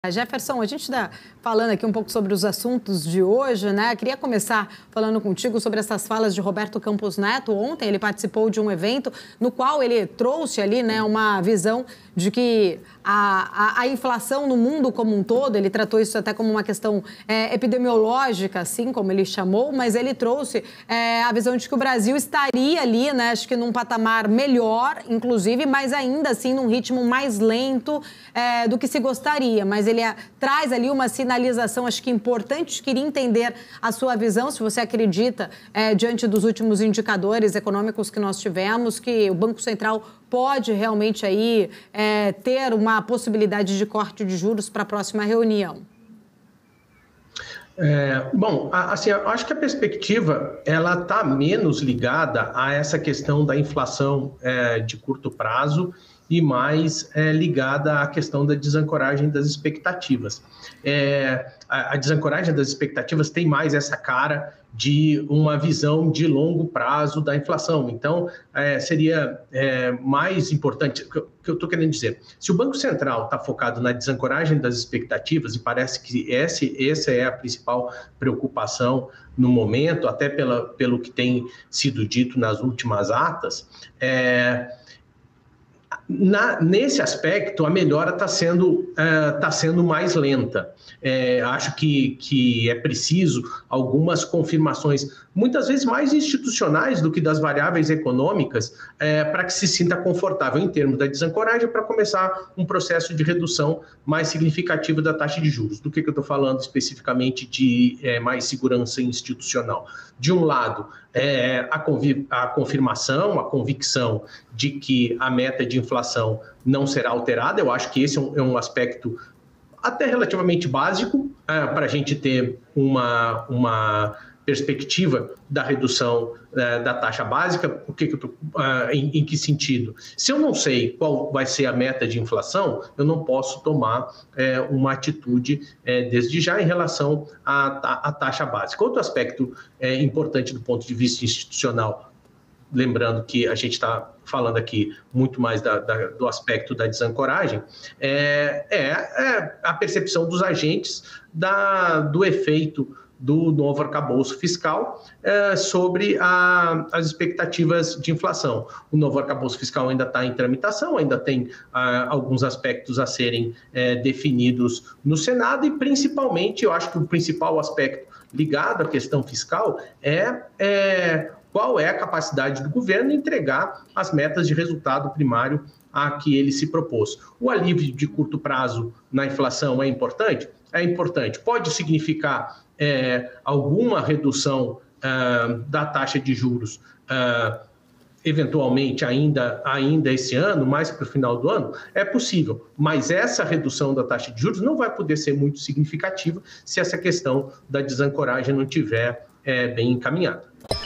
Jefferson, a gente está falando aqui um pouco sobre os assuntos de hoje, né? Queria começar falando contigo sobre essas falas de Roberto Campos Neto. Ontem ele participou de um evento no qual ele trouxe ali, né, uma visão de que a inflação no mundo como um todo, ele tratou isso até como uma questão epidemiológica, assim como ele chamou, mas ele trouxe a visão de que o Brasil estaria ali, né, acho que num patamar melhor, inclusive, mas ainda assim num ritmo mais lento do que se gostaria. Mas ele traz ali uma sinalização, acho que importante. Queria entender a sua visão, se você acredita, diante dos últimos indicadores econômicos que nós tivemos, que o Banco Central pode realmente aí ter uma possibilidade de corte de juros para a próxima reunião. Bom, assim, eu acho que a perspectiva ela está menos ligada a essa questão da inflação de curto prazo e mais ligada à questão da desancoragem das expectativas. A desancoragem das expectativas tem mais essa cara de uma visão de longo prazo da inflação. Então, seria mais importante, o que eu estou querendo dizer, se o Banco Central está focado na desancoragem das expectativas, e parece que essa é a principal preocupação no momento, até pelo que tem sido dito nas últimas atas, nesse aspecto, a melhora está sendo mais lenta. Acho que é preciso algumas confirmações, muitas vezes mais institucionais do que das variáveis econômicas, para que se sinta confortável em termos da desancoragem, para começar um processo de redução mais significativa da taxa de juros. Do que eu estou falando especificamente de mais segurança institucional? De um lado, a confirmação, a convicção de que a meta de inflação não será alterada. Eu acho que esse é um aspecto até relativamente básico para a gente ter uma perspectiva da redução da taxa básica. Em que sentido? Se eu não sei qual vai ser a meta de inflação, eu não posso tomar uma atitude desde já em relação à taxa básica. Outro aspecto importante do ponto de vista institucional, lembrando que a gente está falando aqui muito mais do aspecto da desancoragem, a percepção dos agentes do efeito do novo arcabouço fiscal sobre as expectativas de inflação. O novo arcabouço fiscal ainda está em tramitação, ainda tem alguns aspectos a serem definidos no Senado e, principalmente, eu acho que o principal aspecto ligado à questão fiscal qual é a capacidade do governo de entregar as metas de resultado primário a que ele se propôs. O alívio de curto prazo na inflação é importante? É importante. Pode significar alguma redução da taxa de juros, eventualmente ainda esse ano, mais para o final do ano? É possível, mas essa redução da taxa de juros não vai poder ser muito significativa se essa questão da desancoragem não estiver bem encaminhada.